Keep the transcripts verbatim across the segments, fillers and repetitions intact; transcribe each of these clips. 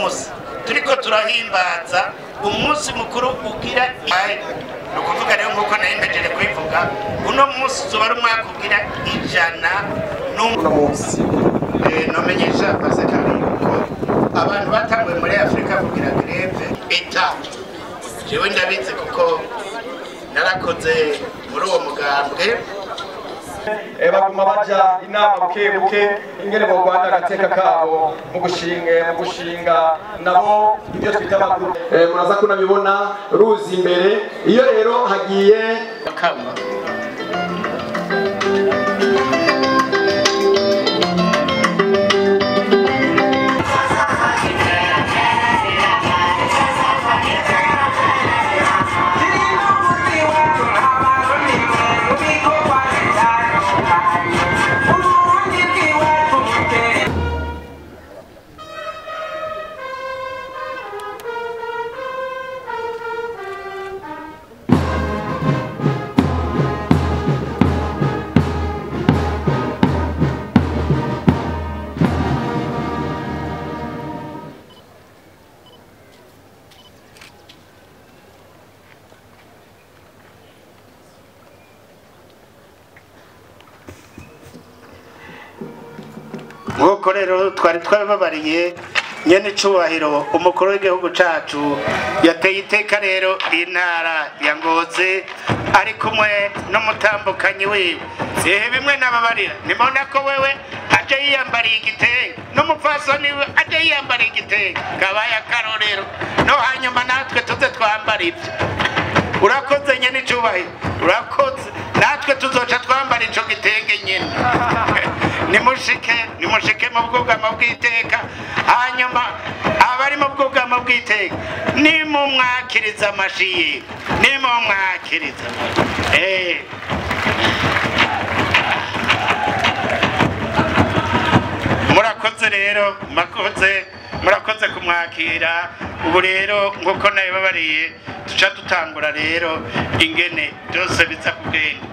munsi turiko turahimbaza umunsi mukuru ugira ni ukuvuga rero nk'uko nari mpejeje kubivuga uno munsi uzoba ari umwaka ugira ijana n'uno munsi nomenyesha abasekari yuko abantu batanguye muri Afurika kugira greve eta jewe ndabizi kuko narakoze muri uwo mugambwe baguma baja inama buke buke ingene bogwana agateka kabo mu gushinga mu gushinga nabo ibyo twita amakuru muraza kunabibona ruzi imbere iyo rero hagiye bakama nk'uko rero twari twababariye nyene icubahiro umukuru w'igihugu cacu yateye iteka rero intara ya Ngozi ari kumwe n'umutambukanyi wiwe ehe bimwe nababarira nimona ko wewe aje yiyambariye igitenge n'umupfasoni we aje yiyambariye igitenge kabaye akarorero no hanyuma natwe tuze twambara ibyo urakoze nyene icubahiro urakoze natwe tuzoca twambara ico gitenge nyene nimushike nimushike mu bwugamo bw'iteka hanyuma abari mu bwugamo bw'iteka nimumwakiriza amashiye nimumwakiriza eh murakoze rero makoze murakoze kumwakira ubu rero nguko nayo babariye tuca dutangura rero ingene byose biza kugenda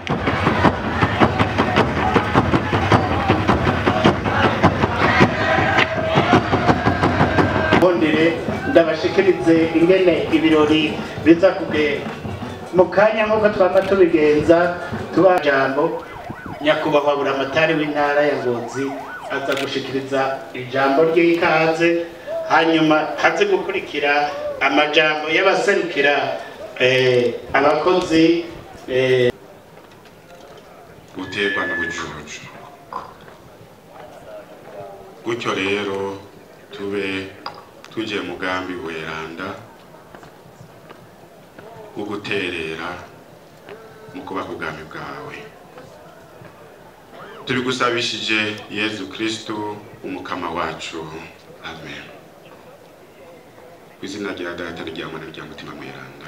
bondere ndabashikirize ingene ibirori biza kugenda mu kanya nk'uko twaba tubigenza tuba jambo nyakubahwa buramatari w'intara ya Ngozi aza gushikiriza ijambo ry'ikaze hanyuma haze gukurikira amajambo y'abaserukira eh abakozi eh guterwa n'ubujuju gutyo rero tube tuje mugambi weranda wo guterera mu kuba kugambi bwawe tubigusabishije Yezu Kristo umukama wacu amen kwizina rya data rya mwana rya mutima mweranda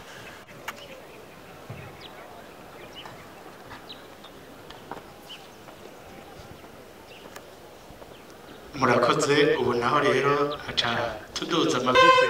murakoze ubu naho rero aca tuduza amabwiriza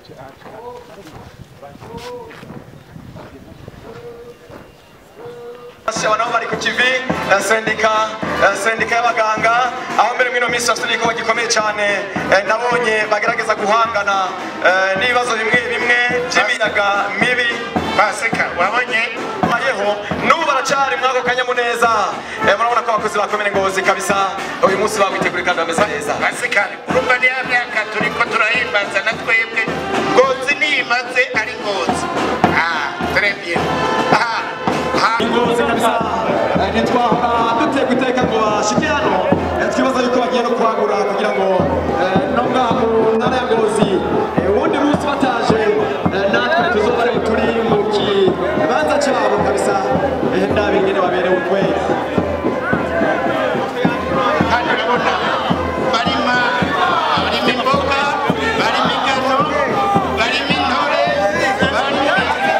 abantu bari ku kivi sendika sendika y'abaganga aho mbere mwino minsi bafite igikorwa gikomeye cyane nabonye bagerageza guhangana n'ibibazo bimwe bimwe by'imiyaga mibi Pasika wabonye mayeho n'ubu baracari mwako kanyamuneza murabona ko abakozi bakomeye Ngozi kabisa uyu munsi bawitegura kandi bameze neza. Pasika urumva ni ya myaka turiko turahimbaza na twebwe Ngozi nimaze ari Ngozi. Ah, très bien. Ah, ah. Ngozi kabisa ntitwahora duteka iteka ngo bashike hano twibaza yuko bagiye no kwagura kugira ngo no ngaha mu ntara ya Ngozi ubundi munsi bataje natwe tuzoba turi mu kibanza cyabo kabisa ndabingene baberewe ukwezi. Hano urabona barima barima imboga barima ingano barima intore barima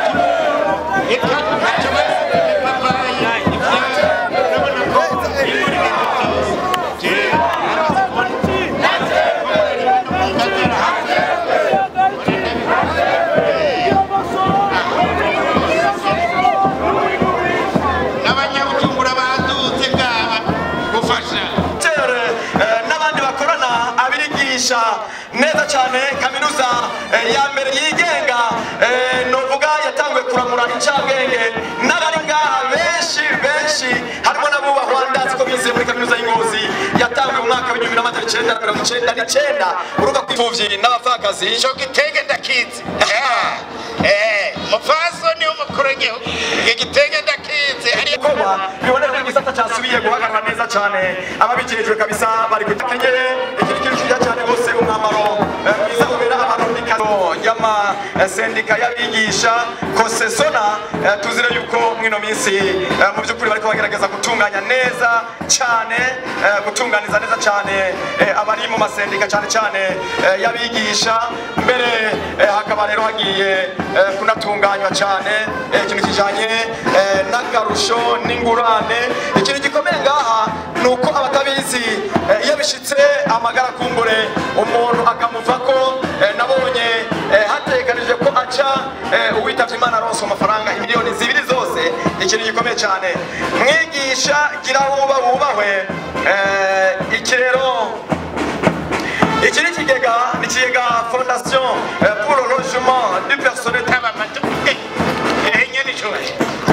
neza cyane kaminuza ya mbere yigenga novuga yatanguye kuramura incabwenge n'abari ngaha benshi benshi harimo n'abubahwa ndazi ko bize muri kaminuza y'Ingozi yatanguye mu mwaka w'ibihumbi bibiri n'amajana icenda na mirongo icenda n'icenda uruga kw'imfuvyi n'abapfakazi ico gitege ndakizi eh mufaso ni umukuru w'igihugu igitege ndakizi ariko biboneka ko igisata cyasubiye guhagarara neza cyane ababijejwe kabisa bari gutekenyere ikindi kintu kijya cyane bose umwambaro mwiza ubera abarundi kazo y'ama sendika y'abigisha kosesona tuzire yuko mwino minsi mu by'ukuri bariko bagerageza gutunganya neza cyane gutunganiza neza cyane abari mu masendika cyane cyane y'abigisha mbere hakaba rero hagiye kunatunganywa cyane ikintu kijanye n'akarusho n'ingurane. Ikintu gikomeye ngaha nuko abatabizi iyo bishitse amagara kumbure umuntu akamuvako nabonye hateganije ko aca uwitavye Imana aronse amafaranga imiliyoni zibiri zose. Ikintu gikomeye cyane mwigisha gira wuba wubahwe iki rero iki ni ikigega ni ikigega fondation pour le logement du personnel abamato enyene cyose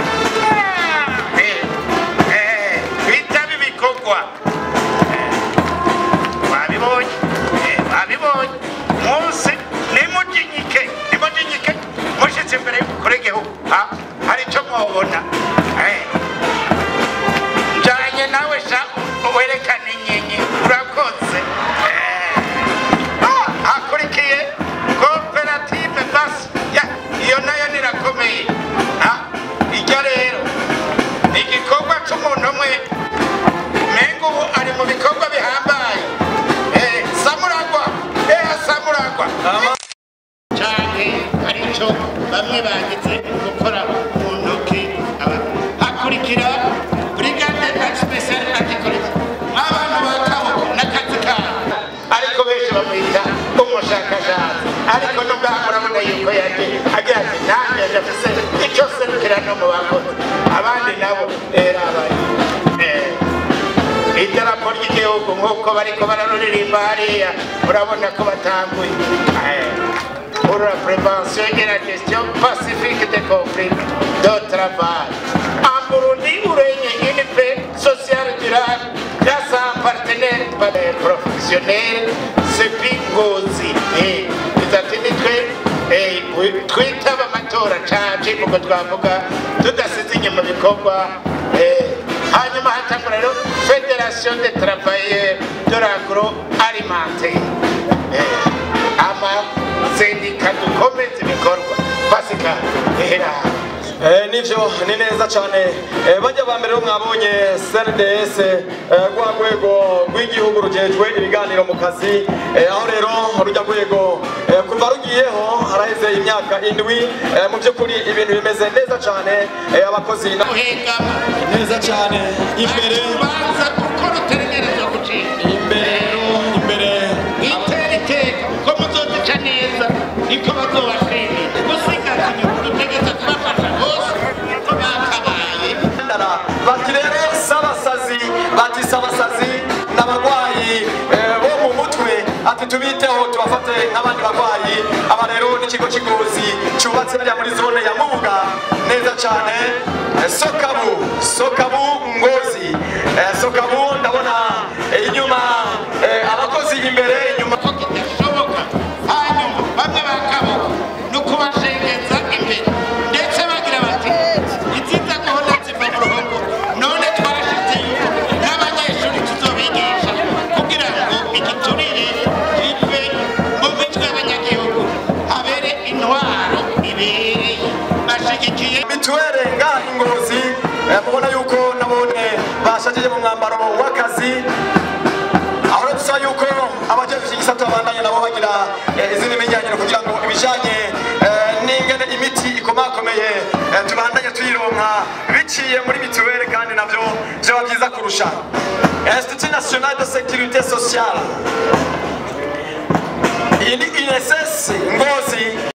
bitaba ibikorwa wabibonye wabibonye munsi nimujinyike nimujinyike mushitse imbere y'umukuru w'igihugu hari icyo mwobona njanye nawe sha werekane inyenye urakoze. Hakurikiye koperative basi iyo nayo nirakomeye ijya rero igikorwa c'umuntu umwe mengo ubu ari mu bikorwa bihambaye samuragwa samuragwa canke arico bamwe bagize gukora mu ntoki. Hakurikira brigade special anticorruption abantu bakabo n'akazi kabo ariko benshi bamwita umushakashatsi ariko nubwo murabona yuko yaje agira ati nanjye ndafise icyo serukira no mu bakozi abandi nabo era abari idarapo ry'igihugu nk'uko bariko bararuririmba hariya murabona ko batanguye pour la prévention et la gestion pacifique des conflits de travail. En Burundi, urenge une paix sociale durable grâce à un partenaire professionnel, c'est Ngozi. Bizatinitwe twitaba amatora caje kuko twavuga tudasize inyuma bikorwa hanyuma hatangura rero Fédération des travailleurs de l'agroalimentaire ama sendika dukomeze ibikorwa Pasika ehera nivyo ni neza cyane bajya ba mbere mwabonye C R D S rwa rwego rw'igihugu rujejwe ibiganiro mu kazi aho rero rujya rwego kuva rugiyeho haraheze imyaka indwi mu by'ukuri ibintu bimeze neza cyane abakozi neza cyane imbere banza gukora uteregereza gucika imbere imbere itereke ko muzotica neza niko bazobashimira gusigaza inyuma dutegetse kubafasha bose ko bakabaye bati rero sabasazi bati sabasazi n'abagwayi bo mu mutwe ati tubiteho tubafate nk'abandi bagwayi aba rero n'ikigo cy'Ingozi cyubatse hariya muri zone ya Mubuga neza cyane Sokabu Sokabu Ngozi Sokabu ndabona inyuma abakozi imbere inyuma ko kitashoboka hanyuma bamwe bakaboko no kubashengeza imbere ndetse bagira bati iziza gahunda ziva mu ruhongo none twarashize yuko n'abanyeshuri tuzobigisha kugira ngo igiturire kive mu mitwe y'abanyagihugu habere intwaro ibereye bashigikiye mituwere ngaha Ingozi mubona yuko nabone bashagiye mu mwambaro w'akazi aho dusaba yuko abajeje iki gisata bandanye nabo bagira izindi mijyanyiro kugira ngo ibijanye n'ingene imiti ikomakomeye tubandanye tuyironka biciye muri mituwere kandi navyo byo byiza kurusha Institut National de Sécurité Sociale iyi ni I N S S Ngozi.